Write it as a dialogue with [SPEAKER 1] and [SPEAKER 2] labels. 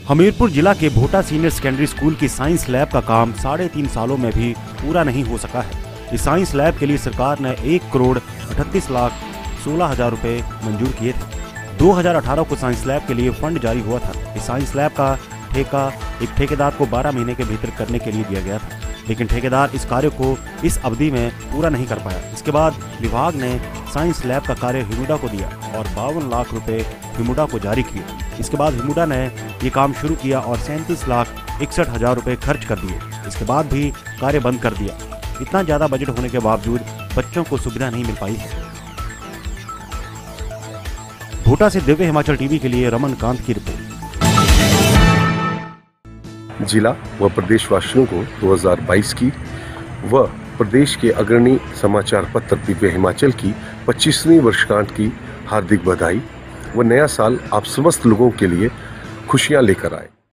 [SPEAKER 1] हमीरपुर जिला के Bhota senior secondary school की साइंस लैब का काम 3.5 सालों में भी पूरा नहीं हो सका है। इस साइंस लैब के लिए सरकार ने 1,38,16,000 रुपए मंजूर किए थे। 2018 को साइंस लैब के लिए फंड जारी हुआ था। इस साइंस लैब का ठेका एक ठेकेदार को 12 महीने के भीतर करने के लिए दिया गया था, लेकिन ठेकेदार इस कार्य को इस अवधि में पूरा नहीं कर पाया। इसके बाद विभाग ने साइंस लैब का कार्य हिमुडा को दिया और 52 लाख रुपए हिमुडा को जारी किए। इसके बाद हिमुडा ने ये काम शुरू किया और 37,61,000 रुपए खर्च कर दिए। इसके बाद भी कार्य बंद कर दिया। इतना ज्यादा बजट होने के बावजूद बच्चों को सुविधा नहीं मिल पाई है। भोटा से दिव्य हिमाचल टीवी के लिए रमन कांत की रिपोर्ट।
[SPEAKER 2] जिला व प्रदेशवासियों को 2022 की व प्रदेश के अग्रणी समाचार पत्र दिव्य हिमाचल की 25वीं वर्षगांठ की हार्दिक बधाई व नया साल आप समस्त लोगों के लिए खुशियां लेकर आए।